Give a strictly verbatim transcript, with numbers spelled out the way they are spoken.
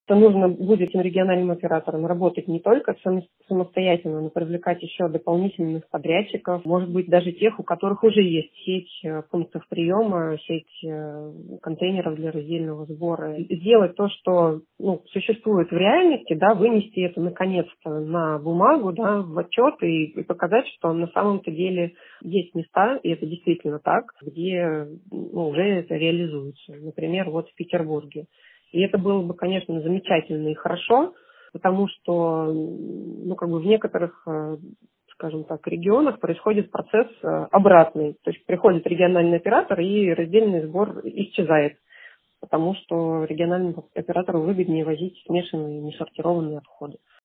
то нужно будет этим региональным операторам работать не только сам- самостоятельно, но привлекать еще дополнительных подрядчиков, может быть, даже тех, у которых уже есть сеть э, пунктов приема, сеть э, контейнеров для раздельного сбора. И сделать то, что ну, существует в реальности, да, вынести это наконец-то на бумагу, да, в отчет и, и показать, что на самом-то деле есть места, и это действительно так, где ну, уже это реализуется. Например, вот в Петербурге. И это было бы, конечно, замечательно и хорошо, потому что, ну, как бы в некоторых, э, скажем так, регионах происходит процесс э, обратный. То есть приходит региональный оператор, и раздельный сбор исчезает, потому что региональному оператору выгоднее возить смешанные несортированные отходы.